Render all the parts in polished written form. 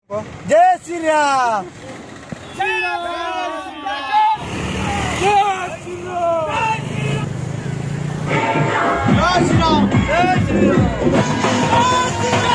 जय श्री राम। जय राम। जय श्री राम। जय श्री राम। जय श्री राम।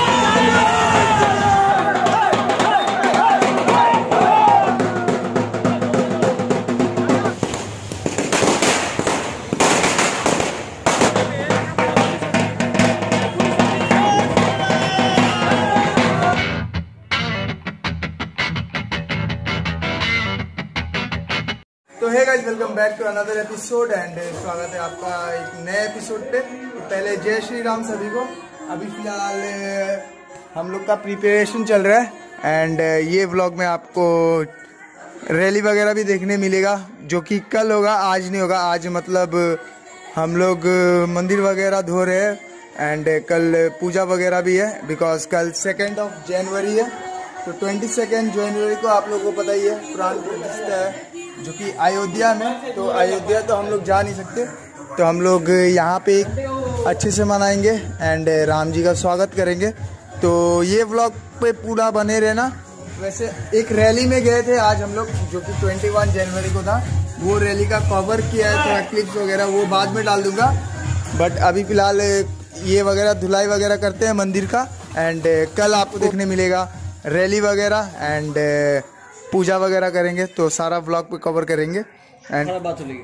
तो hey guys, welcome back to another episode and स्वागत है आपका एक नए एपिसोड पे। तो पहले जय श्री राम सभी को। अभी फिलहाल हम लोग का प्रिपरेशन चल रहा है एंड ये व्लॉग में आपको रैली वगैरह भी देखने मिलेगा, जो कि कल होगा, आज नहीं होगा। आज मतलब हम लोग मंदिर वगैरह धो रहे हैं एंड कल पूजा वगैरह भी है, बिकॉज कल 2 जनवरी है। तो 22 जनवरी को आप लोगों को पता ही है प्राण प्रतिष्ठा है, जो कि अयोध्या में। तो अयोध्या तो हम लोग जा नहीं सकते, तो हम लोग यहाँ पे एक अच्छे से मनाएंगे एंड राम जी का स्वागत करेंगे। तो ये व्लॉग पे पूरा बने रहना। वैसे एक रैली में गए थे आज हम लोग, जो कि 21 जनवरी को था। वो रैली का कवर किया है, थोड़ा क्लिप्स वगैरह वो बाद में डाल दूंगा। बट अभी फ़िलहाल ये वगैरह धुलाई वगैरह करते हैं मंदिर का एंड कल आपको देखने मिलेगा रैली वगैरह एंड पूजा वगैरह करेंगे। तो सारा व्लॉग पे कवर करेंगे एंड बात हो रही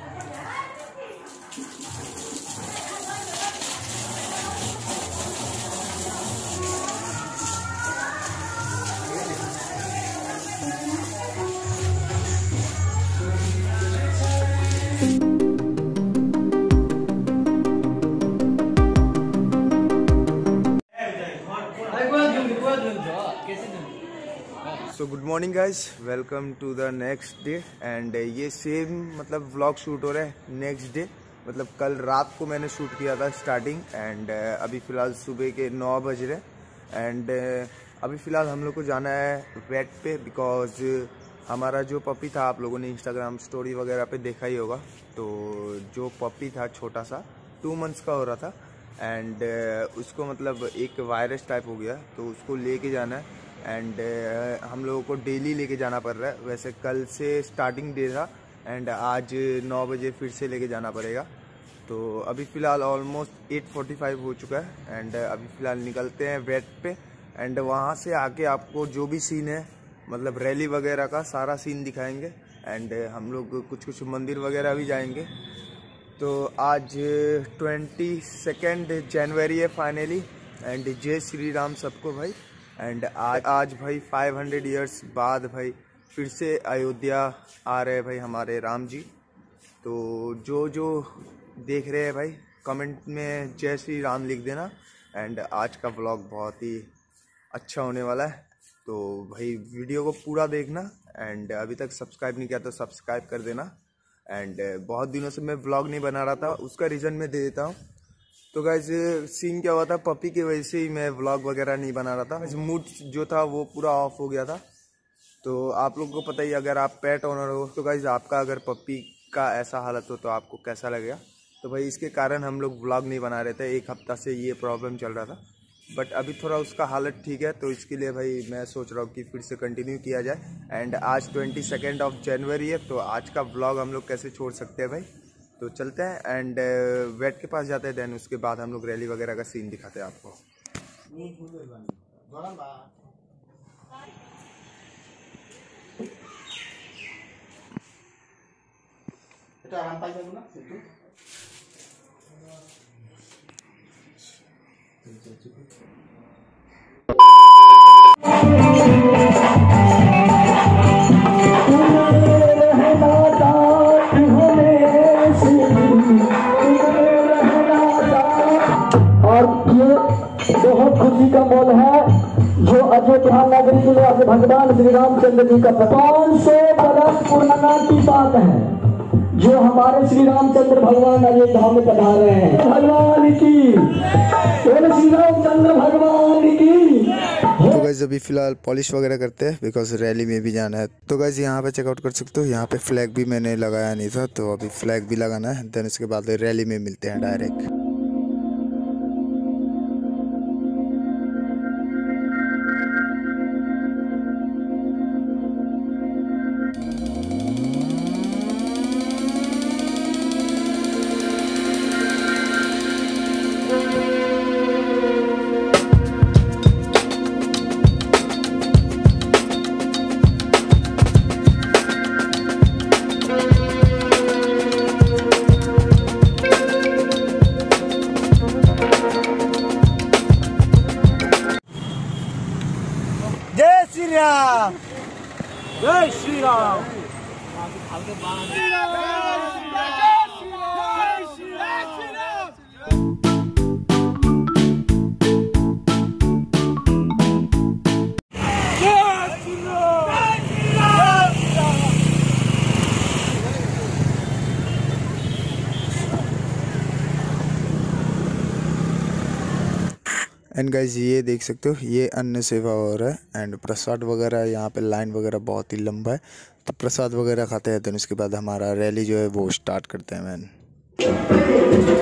so good morning guys, welcome to the next day and ये सेम मतलब व्लॉग शूट हो रहा है नेक्स्ट डे। मतलब कल रात को मैंने शूट किया था स्टार्टिंग एंड अभी फ़िलहाल सुबह के 9 बज रहे एंड अभी फ़िलहाल हम लोग को जाना है वेट पे, बिकॉज हमारा जो पपी था, आप लोगों ने इंस्टाग्राम स्टोरी वगैरह पे देखा ही होगा। तो जो पपी था छोटा सा 2 मंथ्स का हो रहा था एंड उसको मतलब एक वायरस टाइप हो गया, तो उसको लेके जाना है एंड हम लोगों को डेली लेके जाना पड़ रहा है। वैसे कल से स्टार्टिंग डे था एंड आज 9 बजे फिर से लेके जाना पड़ेगा। तो अभी फ़िलहाल ऑलमोस्ट 8:45 हो चुका है एंड अभी फ़िलहाल निकलते हैं वेट पे एंड वहाँ से आके आपको जो भी सीन है, मतलब रैली वगैरह का सारा सीन दिखाएंगे एंड हम लोग कुछ मंदिर वगैरह भी जाएंगे। तो आज 22 जनवरी है फाइनली एंड जय श्री राम सबको भाई। एंड आज भाई 500 ईयर्स बाद भाई फिर से अयोध्या आ रहे हैं भाई हमारे राम जी। तो जो देख रहे हैं भाई कमेंट में जय श्री राम लिख देना एंड आज का व्लॉग बहुत ही अच्छा होने वाला है। तो भाई वीडियो को पूरा देखना एंड अभी तक सब्सक्राइब नहीं किया तो सब्सक्राइब कर देना। एंड बहुत दिनों से मैं व्लॉग नहीं बना रहा था, उसका रीज़न मैं दे देता हूँ। तो गाइस सीन क्या हुआ था, पपी की वजह से ही मैं व्लॉग वगैरह नहीं बना रहा था। मूड जो था वो पूरा ऑफ हो गया था। तो आप लोगों को पता ही, अगर आप पेट ओनर हो तो गाइस आपका अगर पपी का ऐसा हालत हो तो आपको कैसा लगेगा। तो भाई इसके कारण हम लोग व्लॉग नहीं बना रहे थे, 1 हफ्ता से ये प्रॉब्लम चल रहा था। बट अभी थोड़ा उसका हालत ठीक है, तो इसके लिए भाई मैं सोच रहा हूँ कि फिर से कंटिन्यू किया जाए। एंड आज 22 जनवरी है, तो आज का व्लॉग हम लोग कैसे छोड़ सकते हैं भाई। तो चलते हैं एंड वेट के पास जाते हैं, देन उसके बाद हम लोग रैली वगैरह का सीन दिखाते हैं आपको। बहुत खुशी का मोल है जो अयोध्या नगरी में अपने भगवान श्री रामचंद्र जी का 500 बरस पुराना की बात है, जो हमारे श्री रामचंद्र भगवान अयोध्या में पधारे हैं। भगवान की, श्री रामचंद्र भगवान की। तो गाइस अभी फिलहाल पॉलिश वगैरह करते हैं, बिकॉज रैली में भी जाना है। तो गाइस यहाँ पे चेकआउट कर सकते हो, यहाँ पे फ्लैग भी मैंने लगाया नहीं था, तो अभी फ्लैग भी लगाना है। देन उसके बाद रैली में मिलते हैं डायरेक्ट। श्री राम, जय श्री राम। एंड गाइज ये देख सकते हो, ये अन्न सेवा हो रहा है एंड प्रसाद वगैरह यहाँ पे लाइन वगैरह बहुत ही लंबा है। तो प्रसाद वगैरह खाते हैं, तो उसके बाद हमारा रैली जो है वो स्टार्ट करते हैं मैन।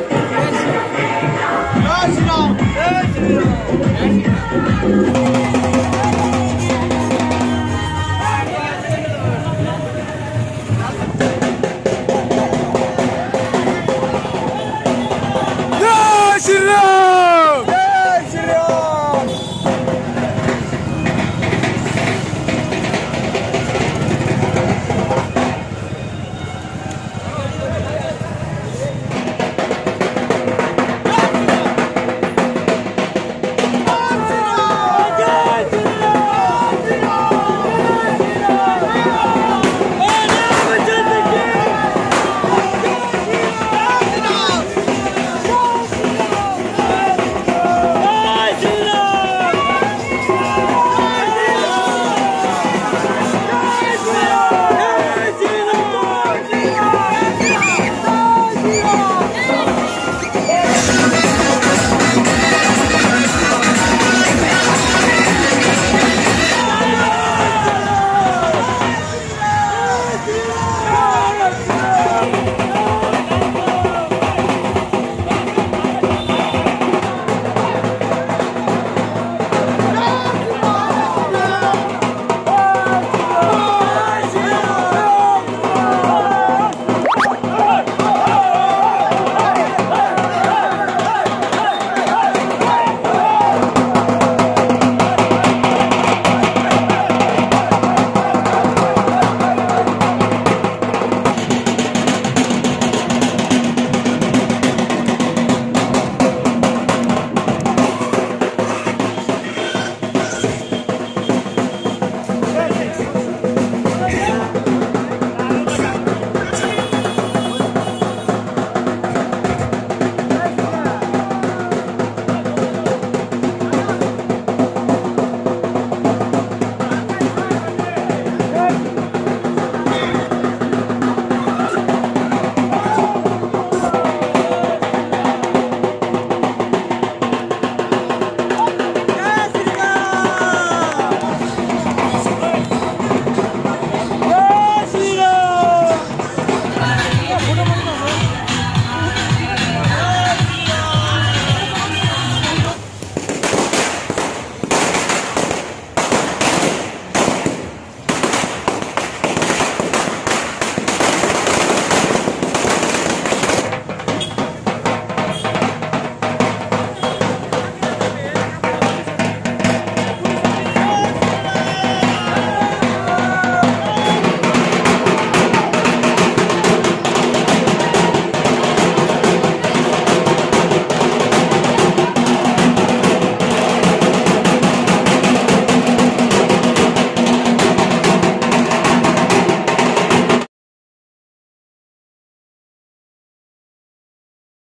जय श्री राम, जय श्री राम।